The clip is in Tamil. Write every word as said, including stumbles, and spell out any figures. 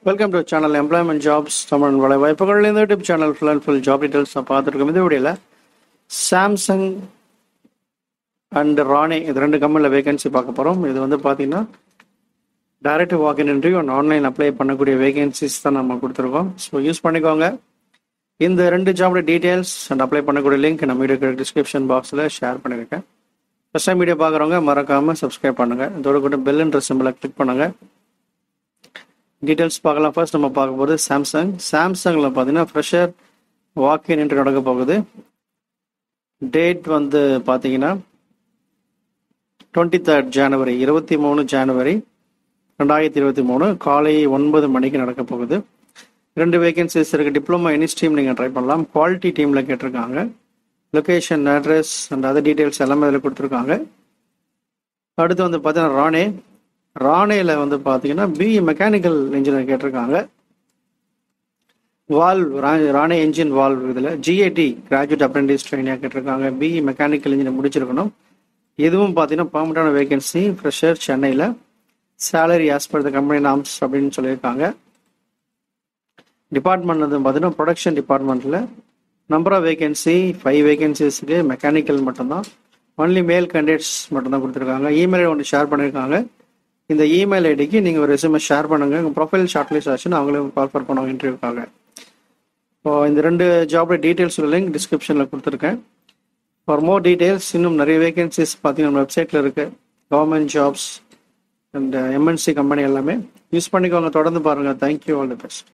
Welcome to channel employment jobs Tamil வேலை வாய்ப்புகள். இந்த YouTube channel full and full job details நான் பார்த்துருக்கோம். இந்த வீடியோவில் சாம்சங் அண்ட் ராணே இது ரெண்டு கம்பெனியில் வேகன்சி பார்க்க போகிறோம். இது வந்து பார்த்தீங்கன்னா direct walk in interview and online apply பண்ணக்கூடிய வேகன்சிஸ் தான் நம்ம கொடுத்துருக்கோம். ஸோ யூஸ் பண்ணிக்கோங்க. இந்த ரெண்டு ஜாபோட டீட்டெயில்ஸ் அண்ட் அப்ளை பண்ணக்கூடிய லிங்க் நம்ம வீடியோ டிஸ்கிரிப்ஷன் பாக்ஸில் ஷேர் பண்ணியிருக்கேன். ஃபஸ்ட் டைம் வீடியோ பார்க்குறவங்க மறக்காமல் சப்ஸ்கிரைப் பண்ணுங்கள். இதோட கூட பெல்லுன்ற சிம்பிளை கிளிக் பண்ணுங்கள். டீட்டெயில்ஸ் பார்க்கலாம். ஃபர்ஸ்ட் நம்ம பார்க்க போகிறது சாம்சங். சாம்சங்கில் பார்த்தீங்கன்னா ஃப்ரெஷர் வாக்கின் இன்டர்வியூ நடக்க போகுது. டேட் வந்து பார்த்தீங்கன்னா டுவெண்ட்டி தேர்ட் ஜனவரி இருபத்தி மூணு ஜனவரி ரெண்டாயிரத்தி இருபத்தி மூணு காலை ஒன்பது மணிக்கு நடக்க போகுது. ரெண்டு வேகன்சிஸ் இருக்குது. டிப்ளமோ எனி ஸ்ட்ரீம் நீங்கள் ட்ரை பண்ணலாம். குவாலிட்டி டீமில் கேட்டிருக்காங்க. Location, address and other details எல்லாமே அதில் கொடுத்துருக்காங்க. அடுத்து வந்து பார்த்தீங்கன்னா ராணே. ராணேல வந்து பார்த்தீங்கன்னா பிஇ மெக்கானிக்கல் இன்ஜினியர் கேட்டிருக்காங்க. வால்வ் ராணே என்ஜின் வால்வ் இதில் ஜிஏடி கிராஜுவேட் அப்ரெண்டிஸ் ட்ரெயினியாக கேட்டிருக்காங்க. பிஇ மெக்கானிக்கல் இன்ஜினியர் முடிச்சிருக்கணும். இதுவும் பார்த்தீங்கன்னா பர்மனண்டான வேகன்சி, ஃப்ரெஷர், சென்னையில். Salary as per the company norms அப்படின்னு சொல்லியிருக்காங்க. டிபார்ட்மெண்ட் வந்து பார்த்தீங்கன்னா ப்ரொடக்ஷன் டிபார்ட்மெண்ட்டில். நம்பர் ஆஃப் வேகன்சி ஃபைவ் வேகன்சிஸ்க்கு மெக்கானிக்கல் மட்டும்தான். ஒன்லி மேல் கேண்டிடேட்ஸ் மட்டும்தான் கொடுத்துருக்காங்க. இமெயில் ஒன்று ஷேர் பண்ணியிருக்காங்க. இந்த இமெயில் ஐடிக்கு நீங்கள் ஒரு ரெஸ்யூமை ஷேர் பண்ணுங்கள். உங்கள் ப்ரொஃபைல் ஷார்ட்லிஸ்ட் ஆச்சுன்னா அவங்களும் கால் பண்ணுவாங்க இன்டர்வியூக்காக. இப்போ இந்த ரெண்டு ஜாபோட டீட்டெயில்ஸ் லிங்க் டிஸ்கிரிப்ஷனில் கொடுத்துருக்கேன். ஃபார் மோர் டீட்டெயில்ஸ் இன்னும் நிறைய வேகன்சிஸ் பார்த்தீங்கன்னா நம்ம வெப்சைட்டில் இருக்குது. Government jobs and MNC company எல்லாமே யூஸ் பண்ணிக்கோங்க. தொடர்ந்து பாருங்கள். Thank you, all the best.